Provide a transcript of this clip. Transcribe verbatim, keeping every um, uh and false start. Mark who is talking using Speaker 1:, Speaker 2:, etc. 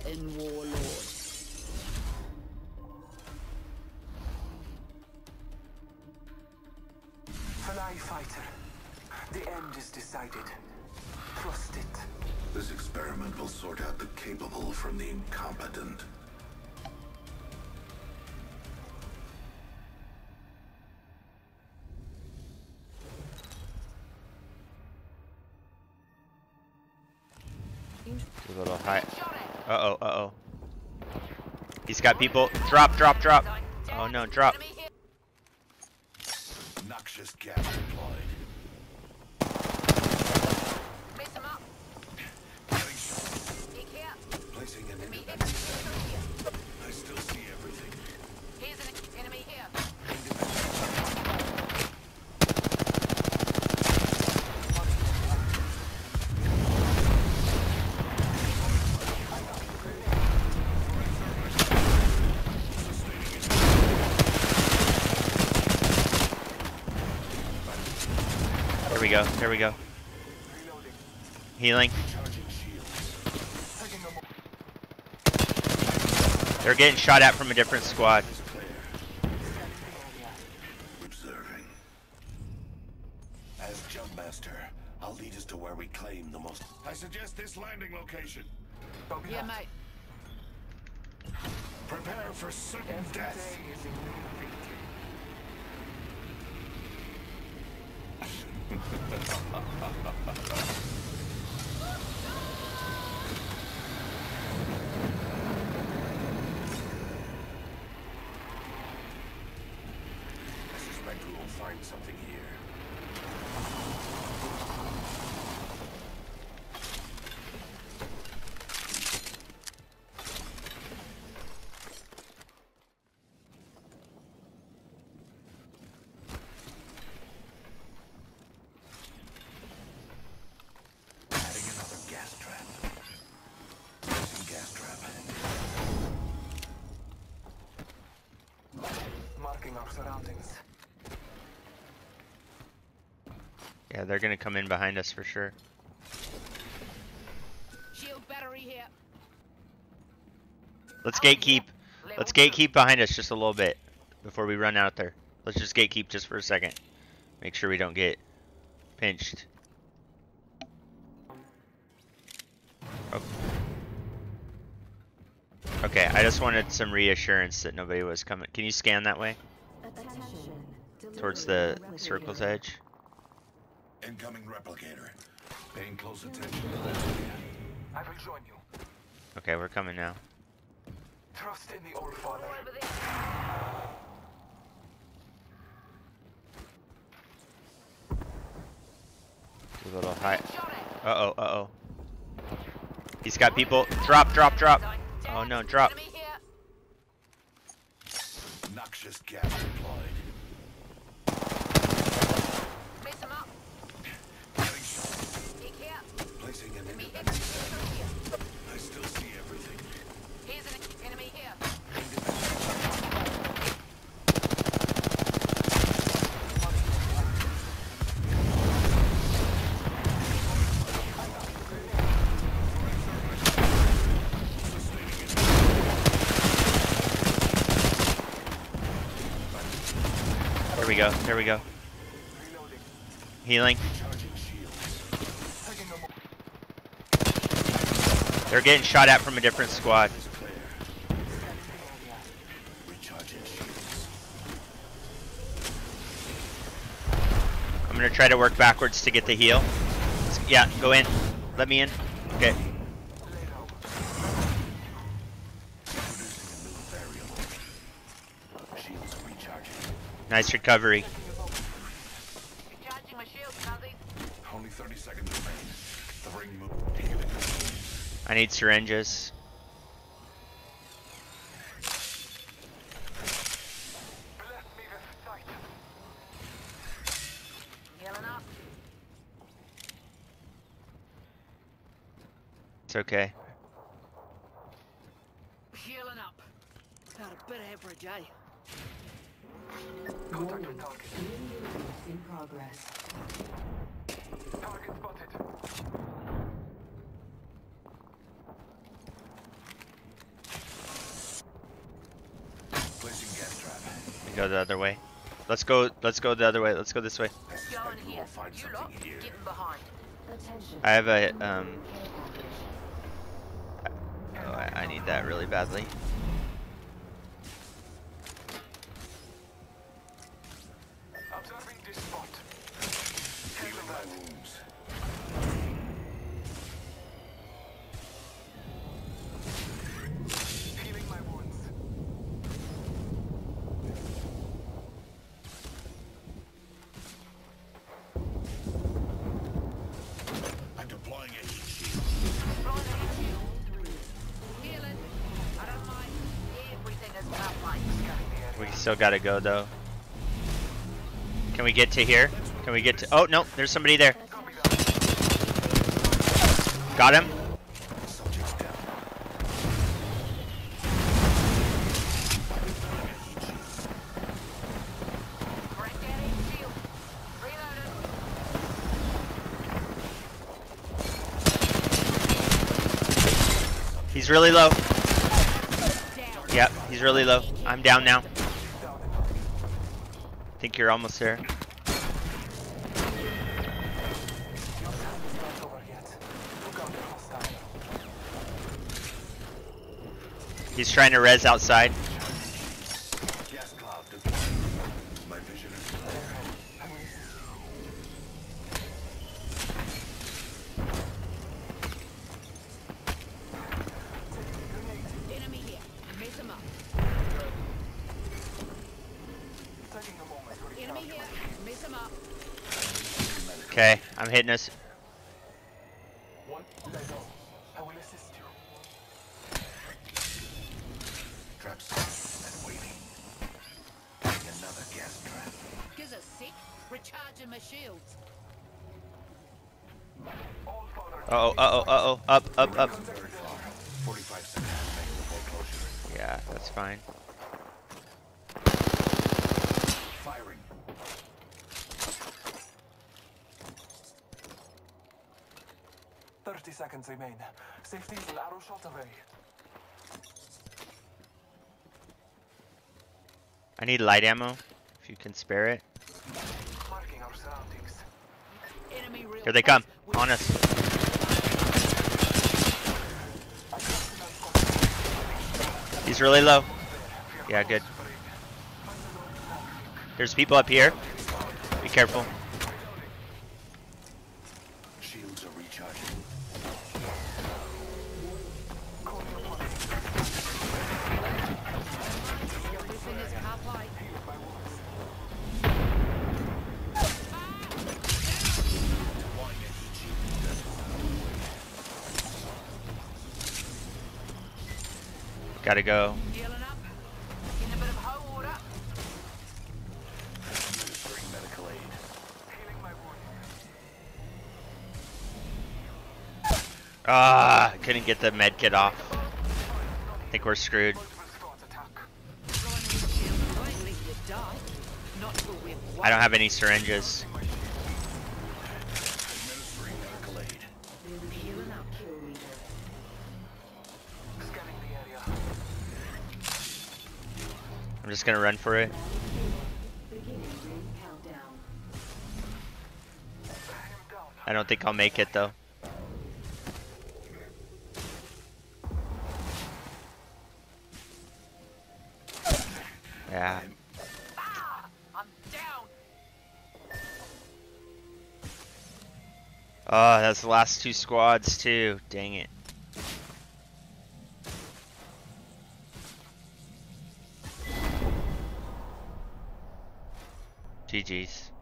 Speaker 1: in Warlord.
Speaker 2: Fly fighter. The end is decided. Trust it.
Speaker 3: This experiment will sort out the capable from the incompetent.
Speaker 4: A little high. Uh oh, uh oh. He's got people. Drop, drop, drop. Oh no, drop.
Speaker 3: Noxious gas deployed. Placing an independent sensor. I still see everything.
Speaker 5: Here's an enemy here.
Speaker 4: There we go, there we go. Healing. They're getting shot at from a different squad.
Speaker 3: Observing. As Jumpmaster, I'll lead us to where we claim the most. I suggest this landing location.
Speaker 5: Yeah, mate.
Speaker 3: Prepare for certain death. I suspect we will find something here.
Speaker 2: Our surroundings.
Speaker 4: Yeah, they're gonna come in behind us for sure.
Speaker 5: Shield battery here.
Speaker 4: Let's gatekeep. Let's gatekeep behind us just a little bit before we run out there. Let's just gatekeep just for a second. Make sure we don't get pinched. Oh. Okay, I just wanted some reassurance that nobody was coming. Can you scan that way? Towards the circle's edge.
Speaker 3: Incoming replicator. Paying close attention to that.
Speaker 2: I will join you.
Speaker 4: Okay, we're coming now.
Speaker 2: Trust in the Old Father.
Speaker 4: A little high. Uh oh, uh oh. He's got people. Drop, drop, drop. Oh no, drop.
Speaker 3: Noxious gas deployed. Placing an independent sensor. I still see everything.
Speaker 5: Here's an enemy here.
Speaker 4: There we go, there we go. Healing. They're getting shot at from a different squad. I'm gonna try to work backwards to get the heal. Yeah, go in. Let me in. Okay. Nice recovery.
Speaker 5: Recharging my shield, Nazi.
Speaker 3: Only thirty seconds remain. The ring move.
Speaker 4: I need syringes.
Speaker 2: Bless me with sight.
Speaker 5: Healing up.
Speaker 4: It's okay.
Speaker 5: Healing up. Got a bit of average, eh?
Speaker 2: Contact with target.
Speaker 1: In progress.
Speaker 2: Target spotted.
Speaker 4: go the other way. Let's go. Let's go the other way. Let's go this way.
Speaker 3: I
Speaker 5: Go
Speaker 3: suspect
Speaker 5: in
Speaker 3: we
Speaker 5: here.
Speaker 3: will find
Speaker 5: You lot,
Speaker 3: something here.
Speaker 5: getting behind.
Speaker 1: Attention.
Speaker 4: I have a
Speaker 1: Incoming
Speaker 4: um.
Speaker 1: care package.
Speaker 4: Oh, I, I need that really badly.
Speaker 2: Observing this spot.
Speaker 3: Healing my wounds.
Speaker 2: Healing my wounds.
Speaker 3: I'm deploying a heat shield.
Speaker 5: Blind hit you. Healing. I don't mind. Everything is about life.
Speaker 4: We still gotta go though. Can we get to here? Can we get to? Oh no, there's somebody there. Got him.
Speaker 3: Subject's down.
Speaker 5: Break that heat shield. Reloaded.
Speaker 4: He's really low.
Speaker 5: Down.
Speaker 4: Yep, he's really low. I'm down now. Think you're almost there.
Speaker 2: Not over yet. Look out, hostile.
Speaker 4: He's trying to res outside.
Speaker 3: Gas cloud deployed. My vision is clear.
Speaker 5: Enemy here. Mess him up.
Speaker 2: Taking a moment to
Speaker 5: Enemy
Speaker 2: recharge.
Speaker 5: here. Mess him up.
Speaker 4: Okay, I'm hitting us.
Speaker 2: One, let go. I will assist you.
Speaker 3: Trap set and waiting. Another gas trap.
Speaker 5: Gives a sec. Recharging my shields.
Speaker 2: All fodder.
Speaker 4: Uh oh, uh oh, uh oh. Up, up, up.
Speaker 3: Very far. forty-five seconds remaining before closure.
Speaker 4: Yeah, that's fine.
Speaker 3: Firing.
Speaker 2: Thirty seconds remain. Safety is an arrow shot away.
Speaker 4: I need light ammo. If you can spare it.
Speaker 2: Marking our surroundings.
Speaker 5: Enemy real
Speaker 4: Here they
Speaker 5: close.
Speaker 4: come. On us. He's really low. Yeah, good. There's people up here. Be careful.
Speaker 3: Shields are recharging.
Speaker 5: Everything is half-life.
Speaker 3: Deploying a heat shield.
Speaker 4: Gotta go.
Speaker 5: Healing up. In a bit of hot water.
Speaker 3: Administering medical aid.
Speaker 2: Healing my wound.
Speaker 4: Ah, I couldn't get the med kit off. I think we're screwed.
Speaker 2: Multiple squads attack.
Speaker 5: Blind hit shield. I ain't leaving you die. Not till we're
Speaker 4: I don't have any syringes.
Speaker 3: Administering medical aid.
Speaker 1: Healing up. Kill leader.
Speaker 2: Scanning the area.
Speaker 4: I'm just gonna run for it.
Speaker 1: Beginning ring countdown.
Speaker 2: Him down.
Speaker 4: I don't think I'll make it though. Yeah.
Speaker 5: Ah! I'm down.
Speaker 4: Oh, that's the last two squads too. Dang it. G G's.